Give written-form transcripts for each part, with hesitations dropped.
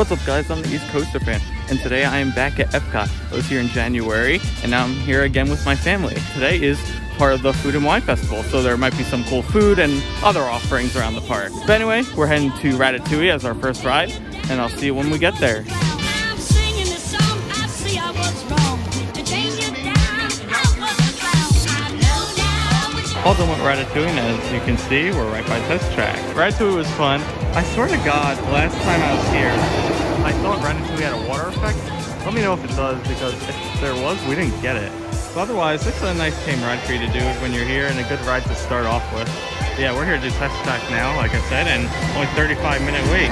What's up guys, I'm the East Coaster fan, and today I am back at EPCOT. I was here in January, and now I'm here again with my family. Today is part of the Food and Wine Festival, so there might be some cool food and other offerings around the park. But anyway, we're heading to Ratatouille as our first ride, and I'll see you when we get there. All done with Ratatouille, and as you can see, we're right by Test Track. Ratatouille was fun. I swear to God, last time I was here, I thought Ratatouille had a water effect. Let me know if it does, because if there was, we didn't get it. But otherwise, it's a nice tame ride for you to do when you're here, and a good ride to start off with. Yeah, we're here to do Test Track now, like I said, and only 35-minute wait.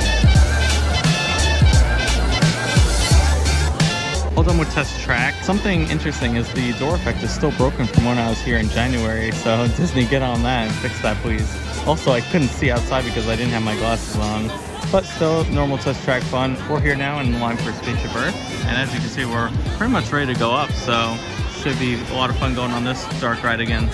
All done with Test Track. Something interesting is the door effect is still broken from when I was here in January, so Disney, get on that and fix that please. Also, I couldn't see outside because I didn't have my glasses on, but still normal Test Track fun. We're here now in line for Spaceship Earth, and as you can see, we're pretty much ready to go up, so should be a lot of fun going on this dark ride again.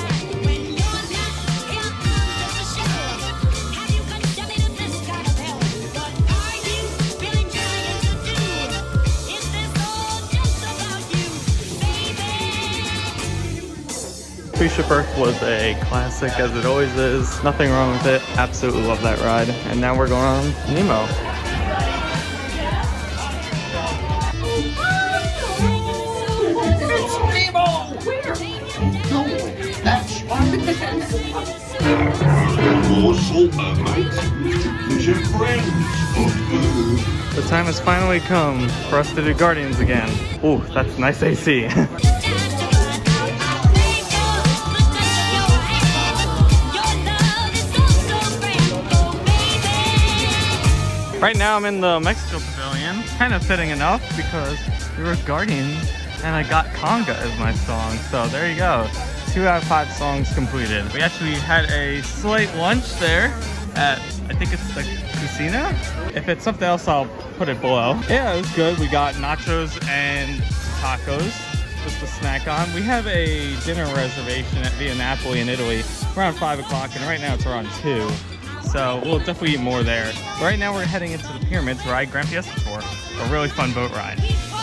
Spaceship Earth was a classic, as it always is. Nothing wrong with it. Absolutely love that ride. And now we're going on Nemo. It's Nemo! Where? No, that's more salt, mermaids. Your friends. The time has finally come for us to do Guardians again. Ooh, that's nice AC. Right now I'm in the Mexico Pavilion, kind of fitting enough because we were Guardians and I got Conga as my song, so there you go. 2 out of 5 songs completed. We actually had a slight lunch there at, I think it's the Casino? If it's something else, I'll put it below. Yeah, it was good. We got nachos and tacos just to snack on. We have a dinner reservation at Via Napoli in Italy around 5 o'clock, and right now it's around 2. So we'll definitely eat more there. But right now we're heading into the pyramids to ride Grand Fiesta Tour, a really fun boat ride.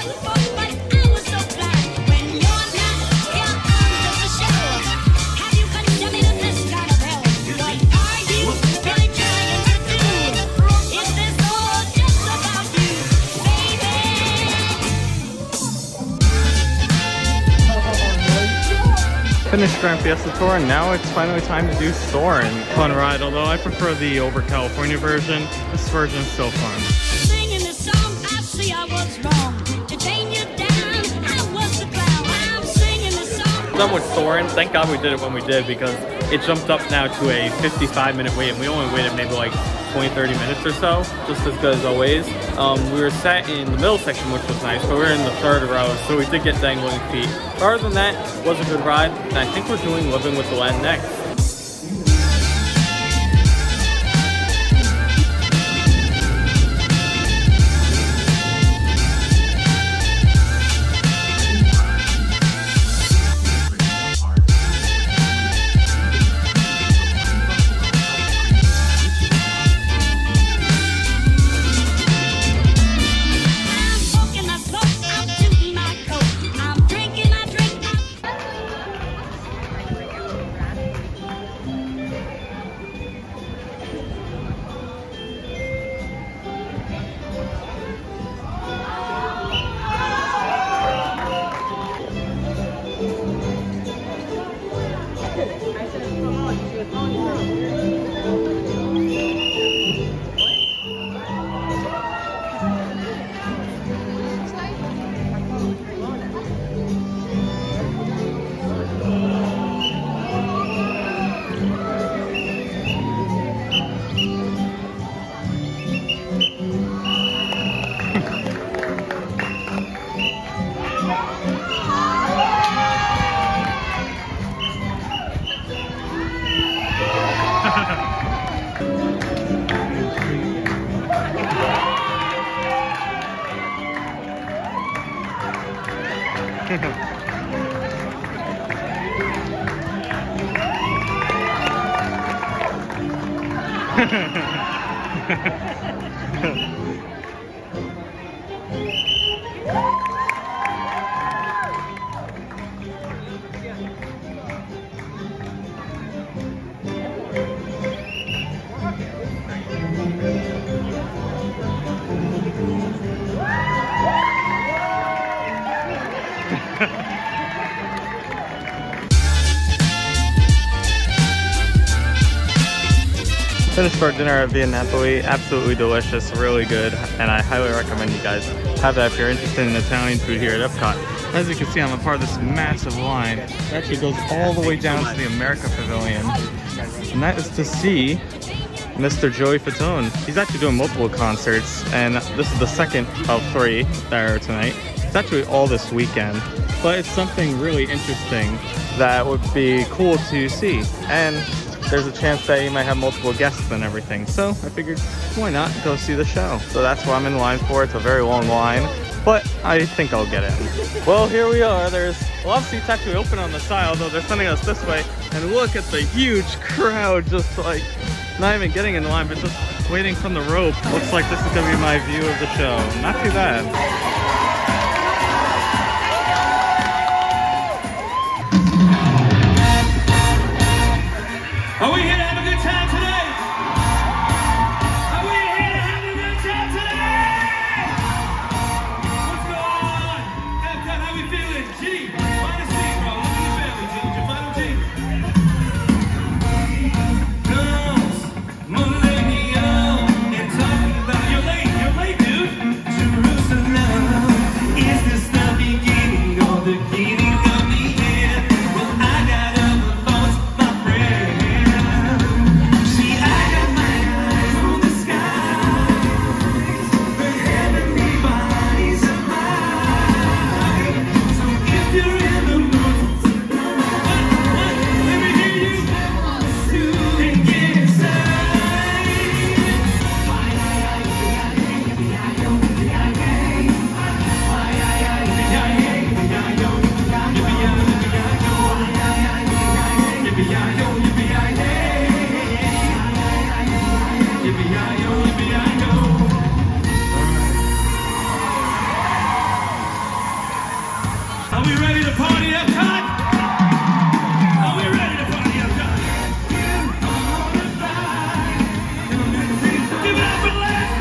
Finished Grand Fiesta Tour, and now it's finally time to do Soarin'. Fun ride, although I prefer the over California version. This version is still fun. Singing this song, I see I was wrong. To chain you down, I was the clown. I'm singing this song. Done with Soarin'. Thank God we did it when we did, because it jumped up now to a 55-minute wait, and we only waited maybe like 20-30 minutes or so, just as good as always. We were sat in the middle section, which was nice, but we were in the 3rd row, so we did get dangling feet. But other than that, it was a good ride, and I think we're doing Living with the Land next. Finished our dinner at Via Napoli. Absolutely delicious, really good, and I highly recommend you guys have that if you're interested in Italian food here at EPCOT. As you can see, I'm a part of this massive line. It actually goes all the way down to the America Pavilion, and that is to see Mr. Joey Fatone. He's actually doing multiple concerts, and this is the second of 3 that are tonight. It's actually all this weekend, but it's something really interesting that would be cool to see. And there's a chance that you might have multiple guests and everything. So I figured, why not go see the show? So that's what I'm in line for. It's a very long line, but I think I'll get in. Well, here we are. There's a lot of seats actually open on the side, although they're sending us this way. And look at the huge crowd, just like, not even getting in line, but just waiting from the rope. Looks like this is gonna be my view of the show. Not too bad. Are we here to have a good time tonight? Are we here to have a good time tonight? What's going on? EPCOT, how we feeling? G, find a seat, bro. Look at the family, G. Did you find a G? Girls, Monday neon, and talking about you're late, dude. Jerusalem, is this the beginning or the beginning of the end? Well, I got other thoughts, my friend. Are we ready to party, EPCOT? Are we ready to party, EPCOT? Give it up for last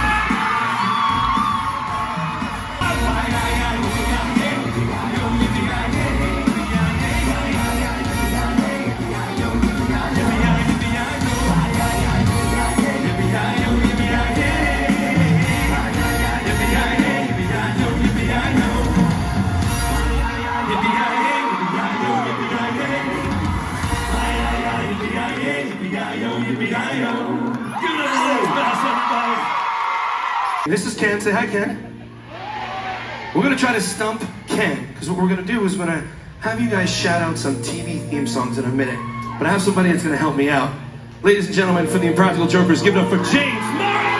This is Ken. Say hi, Ken. We're going to try to stump Ken, because what we're going to do is we're going to have you guys shout out some TV theme songs in a minute. But I have somebody that's going to help me out. Ladies and gentlemen, for the Impractical Jokers, give it up for James Murray!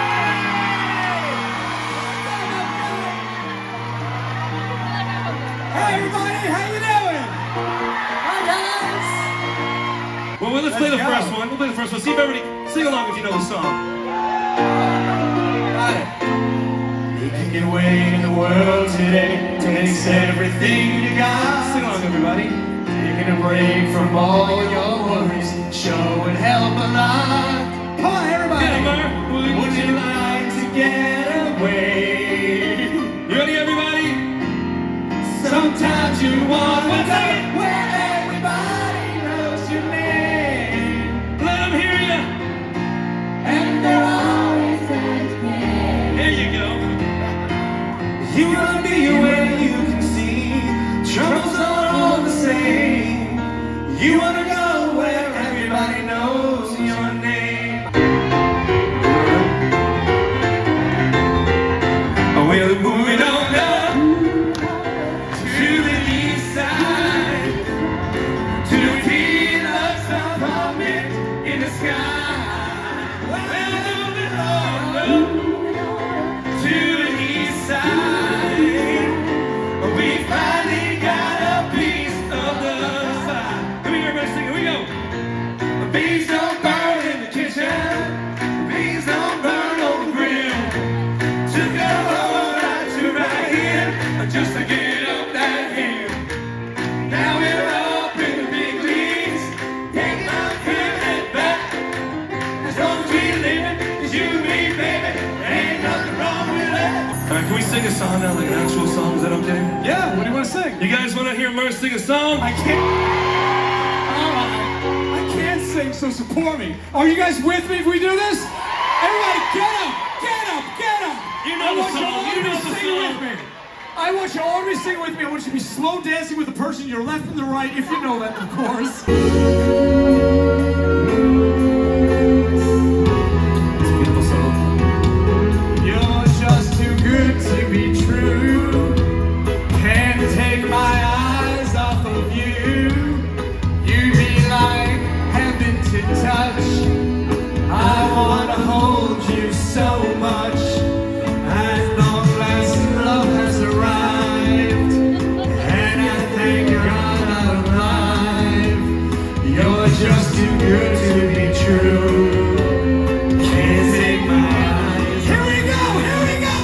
Hey everybody, how you doing? Hi guys! Well, let's play the first one. We'll play the first one. See if everybody sing along if you know the song. Got it. Making your way in the world today takes everything you got. Sing along, everybody. Taking a break from all your worries sure would help a lot. Come on, everybody. Would you like to get away? You ready, everybody? Sometimes you want one second where everybody knows your name. Let them hear you. And they're always asking. There you go. You wanna be where you can see troubles are all the same. You wanna go where everybody knows your name. We're moving on up to the east side, to the peanuts apartment in the sky. We're moving on up to the east side. We finally got a piece of the side. Come here, everybody, sing Alright, can we sing a song now, like an actual song? Is that okay? Yeah, what do you want to sing? You guys want to hear Merce sing a song? I can't. Alright. I can't sing, so support me. Are you guys with me if we do this? Everybody, get up! Get up! Get up! You know the song. You know the sing song. with me. I want you all to sing with me. I want you to be slow dancing with the person to your left and the right, if you know that, of course. Just too good to be true. Can't take my eyes. Here we go, here we go.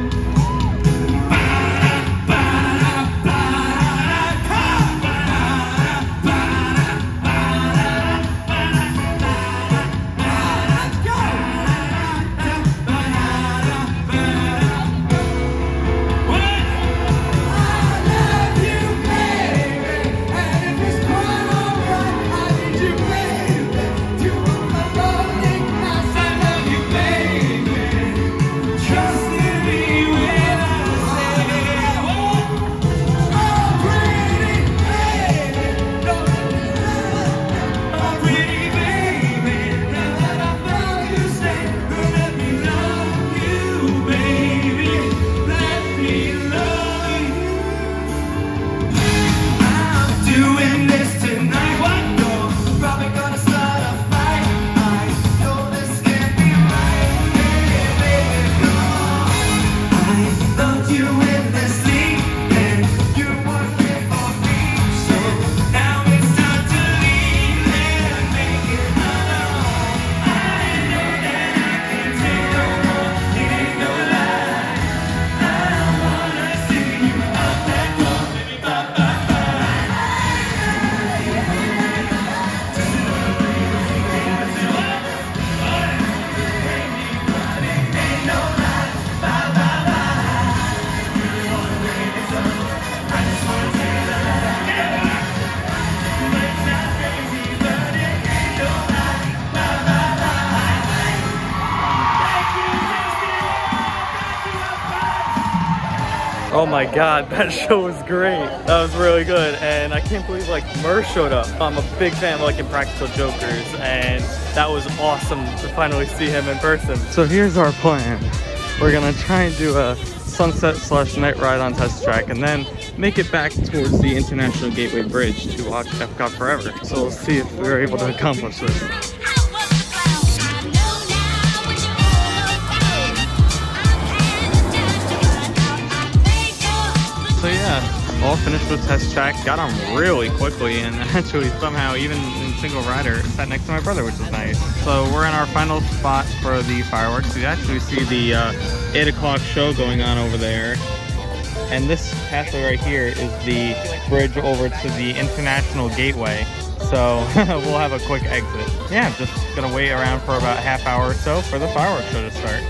Oh my god, that show was great. That was really good, and I can't believe like Merce showed up. I'm a big fan of like Impractical Jokers, and that was awesome to finally see him in person. So here's our plan. We're gonna try and do a sunset/night ride on Test Track, and then make it back towards the International Gateway Bridge to watch EPCOT Forever. So we'll see if we're able to accomplish this. So yeah, all finished with Test Track, got on really quickly, and actually somehow even in single rider sat next to my brother, which was nice. So we're in our final spot for the fireworks. You actually see the 8 o'clock show going on over there. And this pathway right here is the bridge over to the International Gateway. So we'll have a quick exit. Yeah, just gonna wait around for about a half hour or so for the fireworks show to start.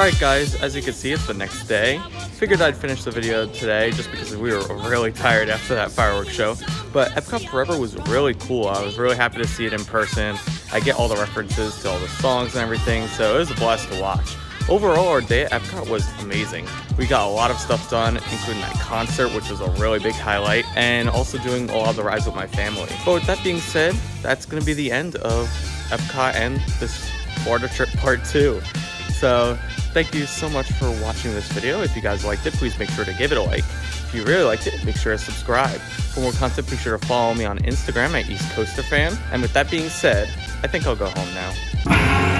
Alright guys, as you can see, it's the next day. Figured I'd finish the video today just because we were really tired after that fireworks show. But EPCOT Forever was really cool. I was really happy to see it in person. I get all the references to all the songs and everything, so it was a blast to watch. Overall, our day at EPCOT was amazing. We got a lot of stuff done, including that concert, which was a really big highlight, and also doing a lot of the rides with my family. But with that being said, that's going to be the end of EPCOT and this Florida trip part 2. So thank you so much for watching this video. If you guys liked it, please make sure to give it a like. If you really liked it, make sure to subscribe. For more content, be sure to follow me on Instagram at East Coaster Fan. And with that being said, I think I'll go home now.